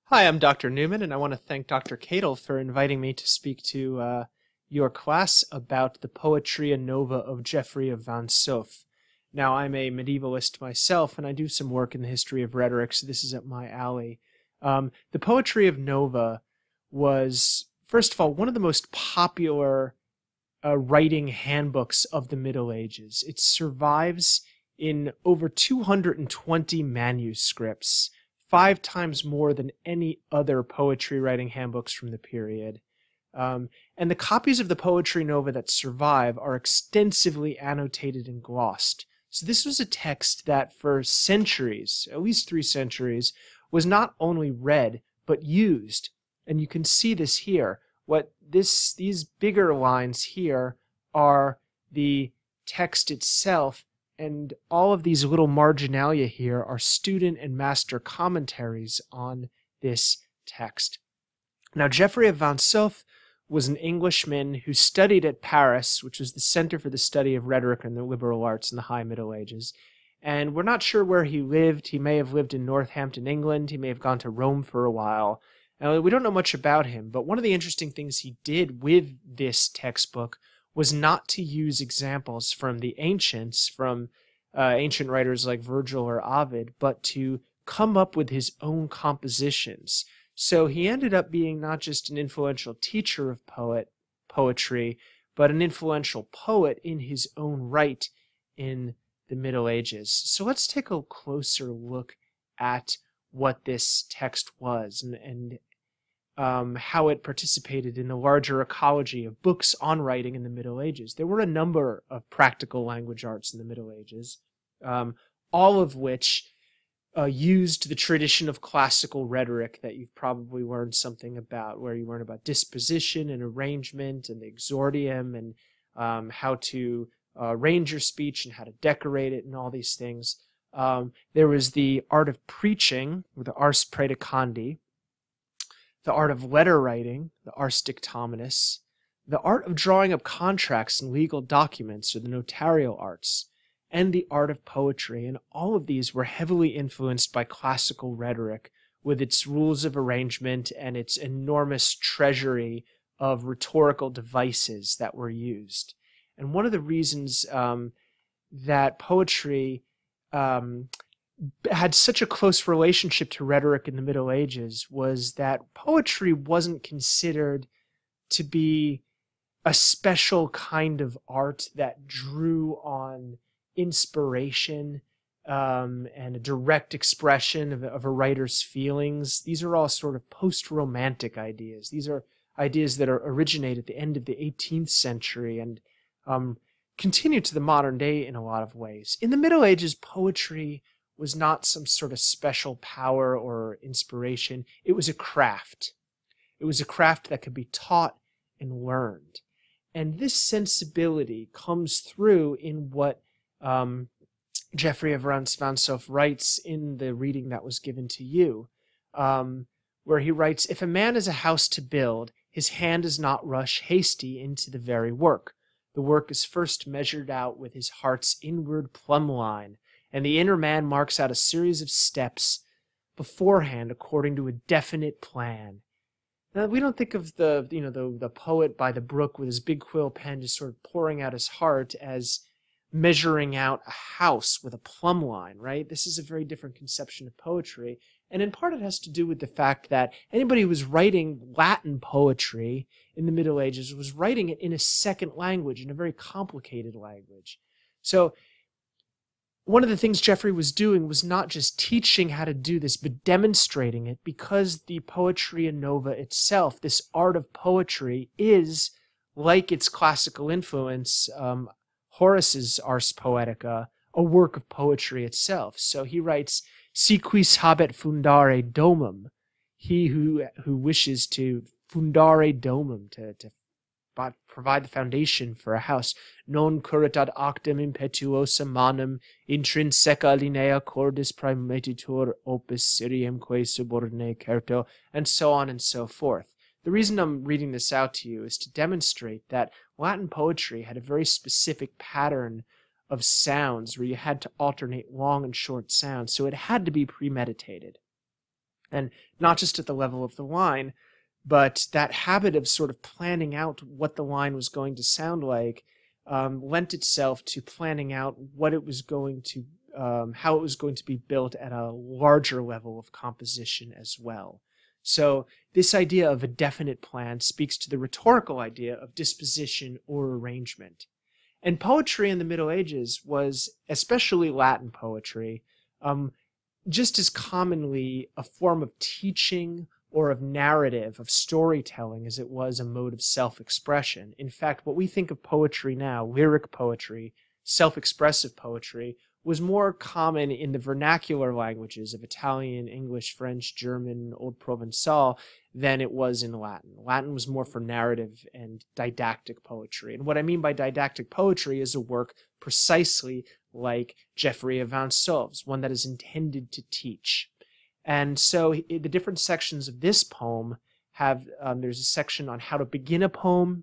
Hi, I'm Dr. Newman, and I want to thank Dr. Cadle for inviting me to speak to your class about the Poetria Nova of Geoffrey of Vansouf. Now, I'm a medievalist myself, and I do some work in the history of rhetoric, so this is up my alley. The Poetry of Nova was, first of all, one of the most popular writing handbooks of the Middle Ages. It survives in over 220 manuscripts, 5 times more than any other poetry writing handbooks from the period. And the copies of the Poetry Nova that survive are extensively annotated and glossed. So this was a text that for centuries, at least 3 centuries, was not only read, but used. And you can see this here. These bigger lines here are the text itself, and all of these little marginalia here are student and master commentaries on this text. Now, Geoffrey of Vansouf was an Englishman who studied at Paris, which was the center for the study of rhetoric and the liberal arts in the High Middle Ages. And we're not sure where he lived. He may have lived in Northampton, England. He may have gone to Rome for a while. Now, we don't know much about him, but one of the interesting things he did with this textbook was not to use examples from the ancients, from ancient writers like Virgil or Ovid, but to come up with his own compositions. So he ended up being not just an influential teacher of poetry, but an influential poet in his own right in the Middle Ages. So let's take a closer look at what this text was and how it participated in the larger ecology of books on writing in the Middle Ages. There were a number of practical language arts in the Middle Ages, all of which used the tradition of classical rhetoric that you've probably learned something about, where you learn about disposition and arrangement and the exordium and how to arrange your speech and how to decorate it and all these things. There was the art of preaching, or the ars praedicandi, the art of letter writing, the ars dictaminis, the art of drawing up contracts and legal documents, or the notarial arts, and the art of poetry. And all of these were heavily influenced by classical rhetoric, with its rules of arrangement and its enormous treasury of rhetorical devices that were used. And one of the reasons that poetry had such a close relationship to rhetoric in the Middle Ages was that poetry wasn't considered to be a special kind of art that drew on inspiration and a direct expression of a writer's feelings. These are all sort of post-romantic ideas. These are ideas that originate at the end of the 18th century and continue to the modern day in a lot of ways. In the Middle Ages, poetry was not some sort of special power or inspiration. It was a craft. It was a craft that could be taught and learned. And this sensibility comes through in what Geoffrey of Vansouf writes in the reading that was given to you, where he writes, "If a man is a house to build, his hand does not rush hasty into the very work. The work is first measured out with his heart's inward plumb line, and the inner man marks out a series of steps beforehand according to a definite plan." Now, we don't think of the poet by the brook with his big quill pen just sort of pouring out his heart as measuring out a house with a plumb line, right? This is a very different conception of poetry. And in part it has to do with the fact that anybody who was writing Latin poetry in the Middle Ages was writing it in a second language, in a very complicated language. So one of the things Geoffrey was doing was not just teaching how to do this, but demonstrating it, because the Poetria Nova itself, this art of poetry, is, like its classical influence, Horace's Ars Poetica, a work of poetry itself. So he writes, "Si quis habet fundare domum," he who wishes to fundare domum, to provide the foundation for a house, "non currit ad actem impetuosa manum, intrinseca linea cordis praemeditur opus siriemque subordine certo," and so on and so forth. The reason I'm reading this out to you is to demonstrate that Latin poetry had a very specific pattern of sounds where you had to alternate long and short sounds, so it had to be premeditated. And not just at the level of the line, but that habit of sort of planning out what the line was going to sound like lent itself to planning out what it was going to, how it was going to be built at a larger level of composition as well. So this idea of a definite plan speaks to the rhetorical idea of disposition or arrangement. And poetry in the Middle Ages was, especially Latin poetry, just as commonly a form of teaching or of narrative, of storytelling, as it was a mode of self-expression. In fact, what we think of poetry now, lyric poetry, self-expressive poetry, was more common in the vernacular languages of Italian, English, French, German, Old Provençal than it was in Latin. Latin was more for narrative and didactic poetry. And what I mean by didactic poetry is a work precisely like Geoffrey of Vinsauf's, one that is intended to teach. And so the different sections of this poem have, there's a section on how to begin a poem,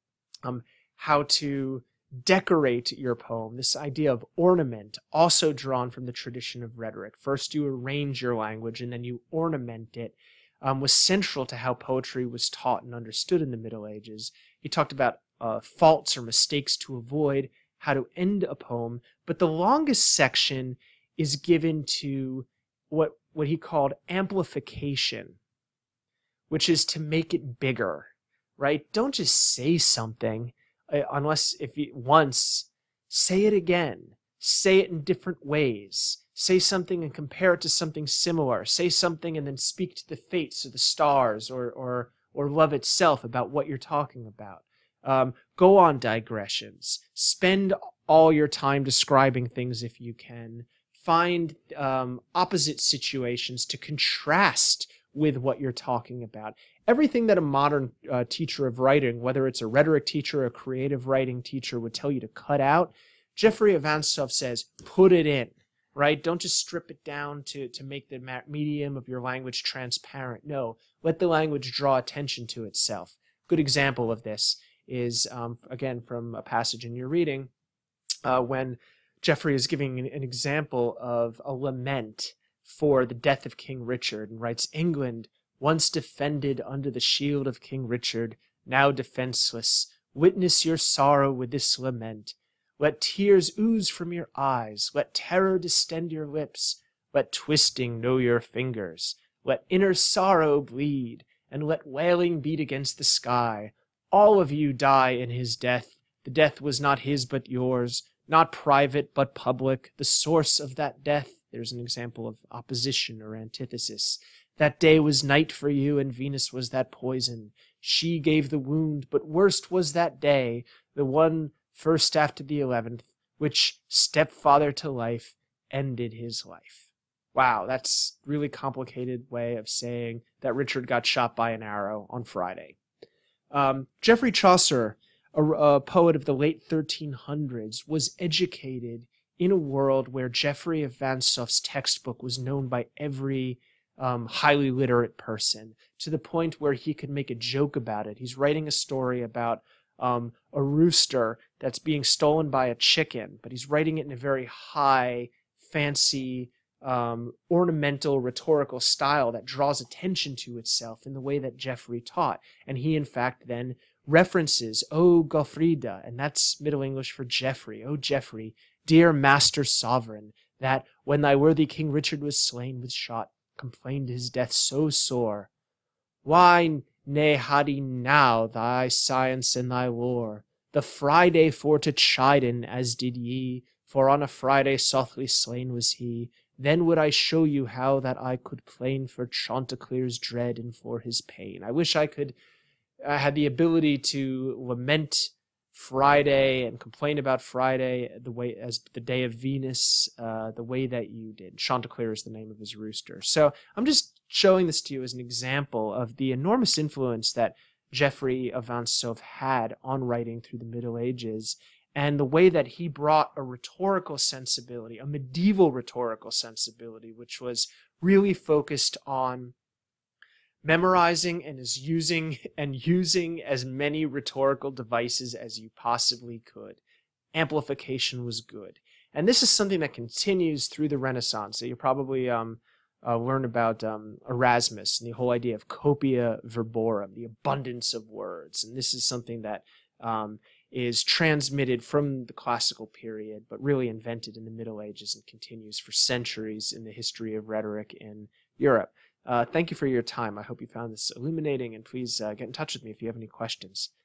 how to decorate your poem, this idea of ornament, also drawn from the tradition of rhetoric. First you arrange your language and then you ornament it, was central to how poetry was taught and understood in the Middle Ages. He talked about faults or mistakes to avoid, how to end a poem, but the longest section is given to what he called amplification, which is to make it bigger, right? Don't just say something unless if you once, say it again, say it in different ways, say something and compare it to something similar, say something and then speak to the fates or the stars or love itself about what you're talking about. Go on digressions, spend all your time describing things if you can, find opposite situations to contrast with what you're talking about. Everything that a modern teacher of writing, whether it's a rhetoric teacher or a creative writing teacher, would tell you to cut out, Geoffrey of Vansouf says, put it in, right? Don't just strip it down to make the medium of your language transparent. No, let the language draw attention to itself. Good example of this is, again, from a passage in your reading, when Geoffrey is giving an example of a lament for the death of King Richard and writes, England, once defended under the shield of King Richard, now defenseless, witness your sorrow with this lament. Let tears ooze from your eyes, let terror distend your lips, let twisting know your fingers, let inner sorrow bleed, and let wailing beat against the sky. All of you die in his death. The death was not his but yours, not private but public, the source of that death. There's an example of opposition or antithesis. That day was night for you, and Venus was that poison. She gave the wound, but worst was that day, the one first after the 11th, which, stepfather to life, ended his life. Wow, that's a really complicated way of saying that Richard got shot by an arrow on Friday. Geoffrey Chaucer, a poet of the late 1300s, was educated in a world where Geoffrey of Vansouf's textbook was known by every highly literate person, to the point where he could make a joke about it. He's writing a story about a rooster that's being stolen by a chicken, but he's writing it in a very high, fancy, ornamental, rhetorical style that draws attention to itself in the way that Geoffrey taught. And he, in fact, then references, O Gofrida, and that's Middle English for Geoffrey. O Geoffrey, dear master sovereign, that when thy worthy King Richard was slain with shot, complained his death so sore. Why ne had he now thy science and thy lore, the Friday for to chiden, as did ye, for on a Friday softly slain was he. Then would I show you how that I could plain for Chanticleer's dread and for his pain. I wish I had the ability to lament Friday and complain about Friday the way as the day of Venus, the way that you did. Chanticleer is the name of his rooster. So I'm just showing this to you as an example of the enormous influence that Geoffrey of Vansouf had on writing through the Middle Ages, and the way that he brought a rhetorical sensibility, a medieval rhetorical sensibility, which was really focused on memorizing and using as many rhetorical devices as you possibly could. Amplification was good. And this is something that continues through the Renaissance. So you're probably learn about Erasmus and the whole idea of copia verborum, the abundance of words. And this is something that is transmitted from the classical period, but really invented in the Middle Ages and continues for centuries in the history of rhetoric in Europe. Thank you for your time. I hope you found this illuminating, and please get in touch with me if you have any questions.